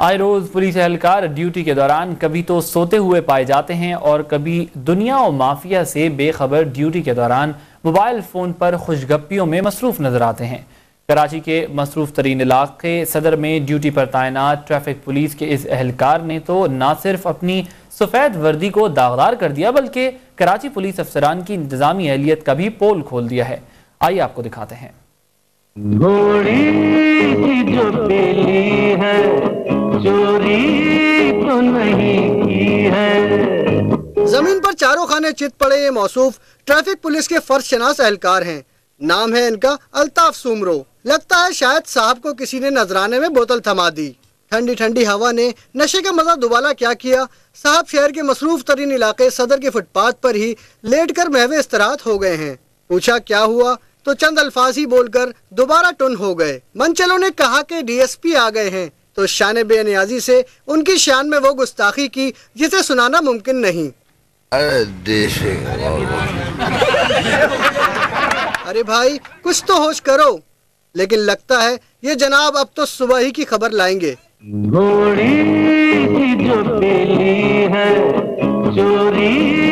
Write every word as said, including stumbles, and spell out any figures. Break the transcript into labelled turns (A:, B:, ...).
A: आए रोज police एहलकार duty के दौरान कभी तो सोते हुए पाए जाते हैं और कभी दुनिया और माफिया से बेखबर ड्यूटी के दौरान मोबाइल फोन पर खुशगप्पियों में मसरूफ नजर आते हैं। कराची के मसरूफ तरीन इलाके सदर में ड्यूटी पर तैनात ट्रैफिक पुलिस के इस एहलकार ने तो न सिर्फ अपनी सफेद वर्दी को दागदार कर दिया बल्कि कराची पुलिस अफसरान की इंतजामी एहलियत का भी पोल खोल दिया है। आइए आपको दिखाते हैं।
B: घोड़ी जो पेली है चोरी तो नहीं की है।
C: जमीन पर चारों खाने चित पड़े ये मौसूफ ट्रैफिक पुलिस के फर्ज शनास एहलकार हैं। नाम है इनका अल्ताफ सूमरो। लगता है शायद साहब को किसी ने नजराने में बोतल थमा दी। ठंडी ठंडी हवा ने नशे का मजा दुबाला क्या किया। साहब शहर के मसरूफ तरीन इलाके सदर के फुटपाथ पर ही लेट कर महवे इस्तराहत हो गए हैं। पूछा क्या हुआ तो चंद अल्फाज ही बोलकर दोबारा टुन हो गए। मंचलों ने कहा कि डीएसपी आ गए हैं तो शान बेनियाजी से उनकी शान में वो गुस्ताखी की जिसे सुनाना मुमकिन नहीं। अरे भाई कुछ तो होश करो। लेकिन लगता है ये जनाब अब तो सुबह ही की खबर लाएंगे।
B: घोड़ी जो पेली है चोरी